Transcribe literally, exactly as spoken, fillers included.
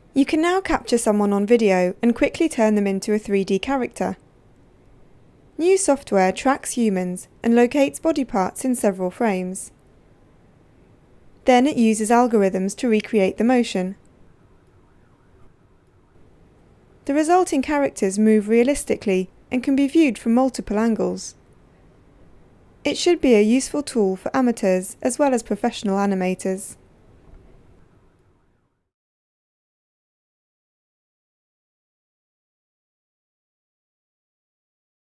You can now capture someone on video and quickly turn them into a three D character. New software tracks humans and locates body parts in several frames. Then it uses algorithms to recreate the motion. The resulting characters move realistically and can be viewed from multiple angles. It should be a useful tool for amateurs as well as professional animators.